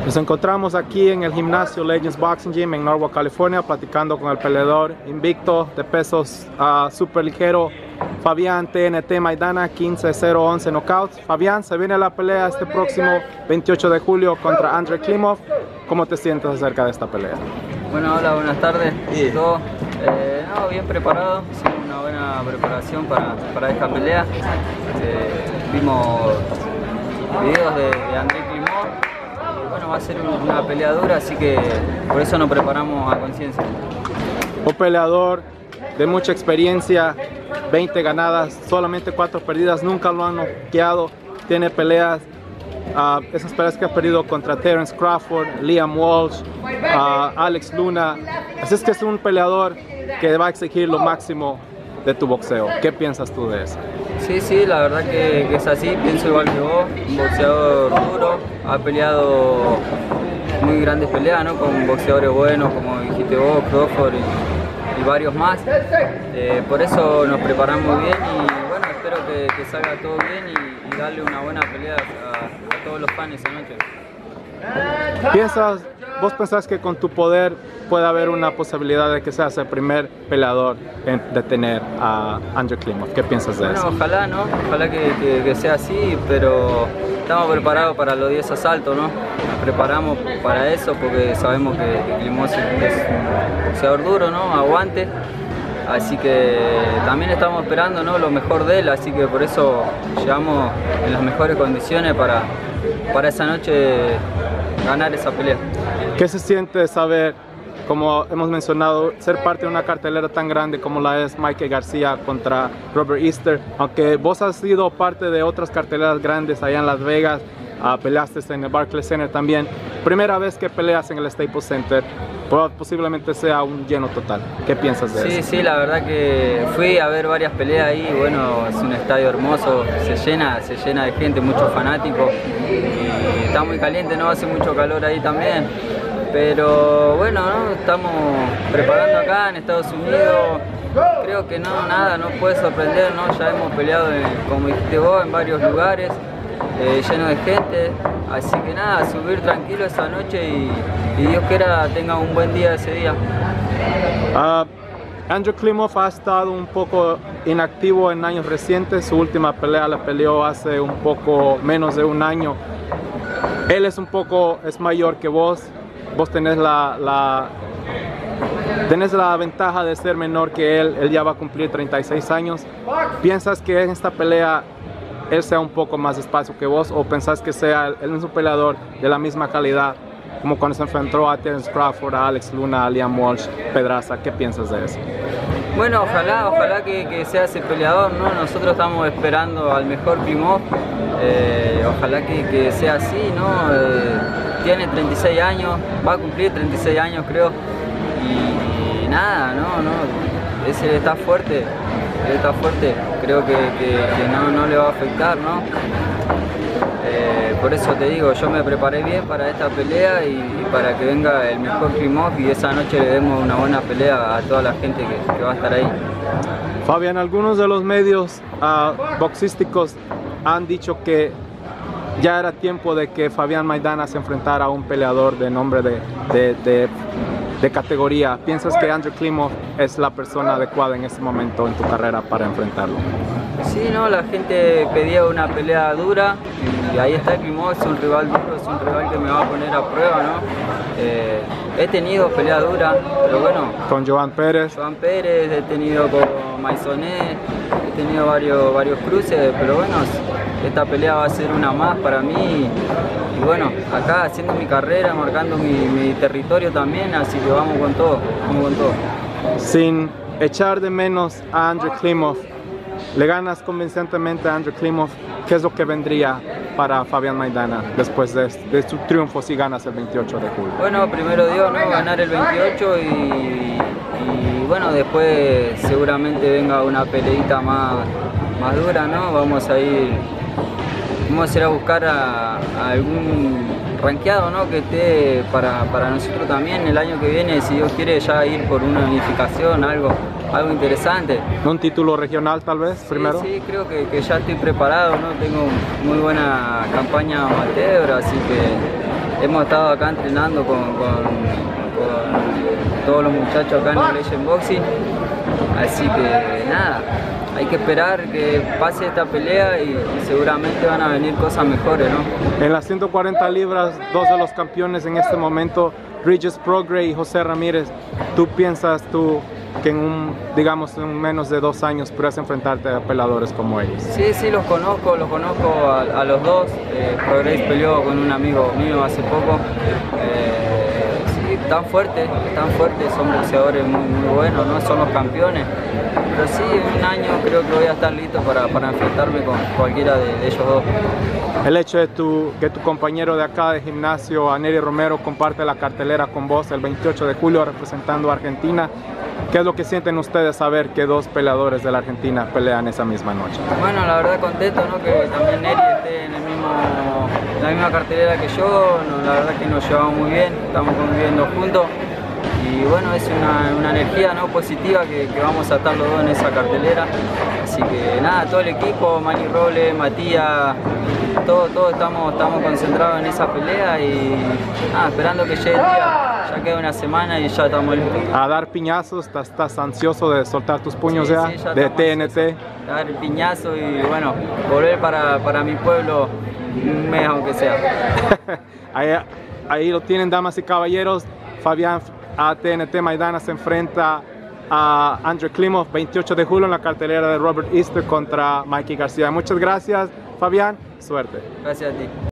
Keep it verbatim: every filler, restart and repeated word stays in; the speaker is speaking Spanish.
Nos encontramos aquí en el gimnasio Legends Boxing Gym en Norwalk, California, platicando con el peleador invicto de pesos uh, super ligero, Fabián T N T Maidana, quince cero once knockouts. Fabián, se viene la pelea este próximo veintiocho de julio contra Andrei Klimov. ¿Cómo te sientes acerca de esta pelea? Bueno, hola, buenas tardes. Sí. Todo, eh, no, bien preparado, hicimos una buena preparación para, para esta pelea. Eh, vimos videos de, de Andrei Klimov. Bueno, va a ser una pelea dura, así que por eso nos preparamos a conciencia. Un peleador de mucha experiencia, veinte ganadas, solamente cuatro perdidas, nunca lo han noqueado. Tiene peleas, uh, esas peleas que ha perdido contra Terence Crawford, Liam Walsh, uh, Alex Luna. Así es que es un peleador que va a exigir lo máximo de tu boxeo. ¿Qué piensas tú de eso? Sí, sí, la verdad que, que es así, pienso igual que vos, un boxeador duro, ha peleado muy grandes peleas, ¿no? Con boxeadores buenos como dijiste vos, Crawford y, y varios más. Eh, por eso nos preparamos bien y bueno, espero que, que salga todo bien y, y darle una buena pelea a, a todos los fans esa noche. ¿Piensas, vos pensás que con tu poder puede haber una posibilidad de que seas el primer peleador en detener a Andrei Klimov? ¿Qué piensas de bueno, eso? Ojalá, ¿no? Ojalá que, que, que sea así, pero estamos preparados para los diez asaltos, ¿no? Nos preparamos para eso porque sabemos que, que Klimov es un boxeador duro, ¿no? Aguante. Así que también estamos esperando, ¿no? Lo mejor de él, así que por eso llegamos en las mejores condiciones para, para esa noche ganar esa pelea. ¿Qué se siente saber, como hemos mencionado, ser parte de una cartelera tan grande como la es Mikey García contra Robert Easter? Aunque vos has sido parte de otras carteleras grandes allá en Las Vegas, uh, peleaste en el Barclays Center también. Primera vez que peleas en el Staples Center, posiblemente sea un lleno total. ¿Qué piensas de sí, eso? Sí, sí, la verdad que fui a ver varias peleas ahí. Bueno, es un estadio hermoso, se llena, se llena de gente, muchos fanáticos. Y está muy caliente, ¿no? Hace mucho calor ahí también. Pero bueno, ¿no? Estamos preparando acá en Estados Unidos. Creo que no, nada, no puede sorprender, ¿no? Ya hemos peleado, en, como dijiste vos, en varios lugares, eh, lleno de gente. Así que nada, subir tranquilo esa noche y, y Dios quiera tenga un buen día ese día. Uh, Andrei Klimov ha estado un poco inactivo en años recientes. Su última pelea la peleó hace un poco menos de un año. Él es un poco, es mayor que vos. Vos tenés la, la, tenés la ventaja de ser menor que él. Él ya va a cumplir treinta y seis años. ¿Piensas que en esta pelea él sea un poco más despacio que vos, o pensás que sea el mismo peleador de la misma calidad como cuando se enfrentó a Terence Crawford, a Alex Luna, a Liam Walsh, Pedraza? ¿Qué piensas de eso? Bueno, ojalá, ojalá que, que sea ese peleador, ¿no? Nosotros estamos esperando al mejor Klimov, eh, ojalá que, que sea así, ¿no? Eh, tiene treinta y seis años, va a cumplir treinta y seis años creo, y, y nada, no, no, ese está fuerte. Él está fuerte, creo que, que, que no, no le va a afectar, ¿no? Eh, por eso te digo, yo me preparé bien para esta pelea y, y para que venga el mejor Klimov y esa noche le demos una buena pelea a toda la gente que, que va a estar ahí. Fabián, algunos de los medios uh, boxísticos han dicho que ya era tiempo de que Fabián Maidana se enfrentara a un peleador de nombre de, de, de de categoría. ¿Piensas que Andrei Klimov es la persona adecuada en este momento en tu carrera para enfrentarlo? Sí, no, la gente pedía una pelea dura y ahí está Klimov, es un rival duro, es un rival que me va a poner a prueba, ¿no? Eh, he tenido pelea dura, pero bueno. Con Joan Pérez. Joan Pérez, he tenido con Maisonet, he tenido varios, varios cruces, pero bueno, esta pelea va a ser una más para mí. Y bueno, acá haciendo mi carrera, marcando mi, mi territorio también, así que vamos con todo, vamos con todo. Sin echar de menos a Andrei Klimov, le ganas convincentemente a Andrei Klimov, ¿qué es lo que vendría para Fabián Maidana después de, de su triunfo si ganas el veintiocho de julio? Bueno, primero Dios, ¿no? Ganar el veintiocho y, y bueno, después seguramente venga una peleita más, más dura, ¿no? Vamos a ir... Vamos a ir a buscar a, a algún rankeado, ¿no? Que esté para, para nosotros también el año que viene, si Dios quiere, ya ir por una unificación, algo, algo interesante. ¿Un título regional tal vez Sí, primero? Sí, creo que, que ya estoy preparado, ¿no? Tengo muy buena campaña amateur, así que hemos estado acá entrenando con, con, con todos los muchachos acá en el Legend Boxing, así que nada, hay que esperar que pase esta pelea y, y seguramente van a venir cosas mejores, ¿no? En las ciento cuarenta libras, dos de los campeones en este momento, Regis Prograis y José Ramírez, ¿tú piensas tú que en un, digamos, en menos de dos años puedas enfrentarte a peleadores como ellos? Sí, sí, los conozco, los conozco a, a los dos. Eh, Prograis peleó con un amigo mío hace poco. Eh, sí, tan fuertes, tan fuertes, son boxeadores muy, muy buenos, ¿no? Son los campeones. Pero sí, en un año creo que voy a estar listo para, para enfrentarme con cualquiera de, de ellos dos. El hecho de tu, que tu compañero de acá de gimnasio, Anery Romero, comparte la cartelera con vos el veintiocho de julio representando a Argentina, ¿qué es lo que sienten ustedes saber que dos peleadores de la Argentina pelean esa misma noche? Bueno, la verdad contento, ¿no? Que también Neri esté en, el mismo, en la misma cartelera que yo, no, la verdad que nos llevamos muy bien, estamos conviviendo juntos. Y bueno, es una, una energía, ¿no? positiva que, que vamos a estar los dos en esa cartelera. Así que nada, todo el equipo, Manny Robles, Matías, todos todo estamos, estamos concentrados en esa pelea y nada, esperando que llegue el día. Ya queda una semana y ya estamos listos. A dar piñazos, ¿estás, estás ansioso de soltar tus puños sí, ya? Sí, ya de T N T. Dar el piñazo y bueno, volver para, para mi pueblo un mes aunque sea. ahí, ahí lo tienen, damas y caballeros. Fabián A T N T Maidana se enfrenta a Andrei Klimov veintiocho de julio en la cartelera de Robert Easter contra Mikey García. Muchas gracias, Fabián. Suerte. Gracias a ti.